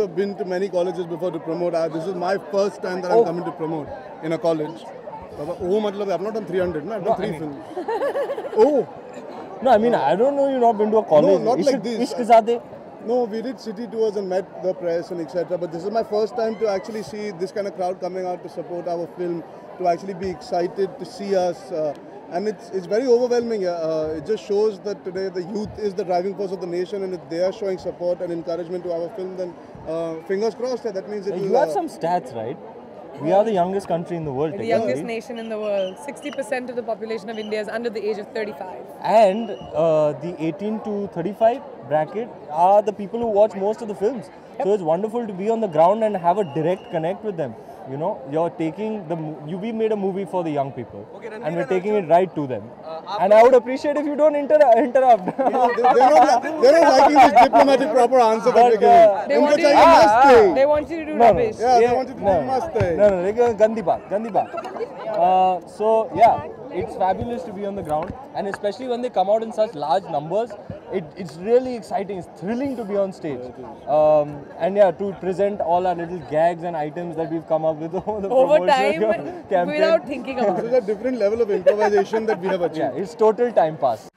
been to many colleges before to promote. This is my first time that I'm coming to promote in a college. I've not done 300, no? I've done 3 films. Oh! No, I mean, I don't know you've not been to a college. No, not like this. Ishq Zade. No, we did city tours and met the press and etc. But this is my first time to actually see this kind of crowd coming out to support our film, to actually be excited to see us. And it's very overwhelming. It just shows that today the youth is the driving force of the nation, and if they are showing support and encouragement to our film, then fingers crossed. That means it will... You have some stats, right? We are the youngest country in the world. The youngest nation in the world. 60% of the population of India is under the age of 35. And the 18 to 35 bracket are the people who watch most of the films. Yep. So it's wonderful to be on the ground and have a direct connect with them. You know, you're taking we made a movie for the young people, and we're taking it right to them. And I would appreciate if you don't interrupt. They're not liking this diplomatic proper answer that we're giving. They want you to do rubbish. Yeah, they want you to do mustang. No, gandhi baat. So yeah, it's fabulous to be on the ground, and especially when they come out in such large numbers, it's really exciting. It's thrilling to be on stage. And yeah, to present all our little gags and items that we've come up with over time campaign. Without thinking about it. This is a different level of improvisation that we have achieved. Yeah, it's total time pass.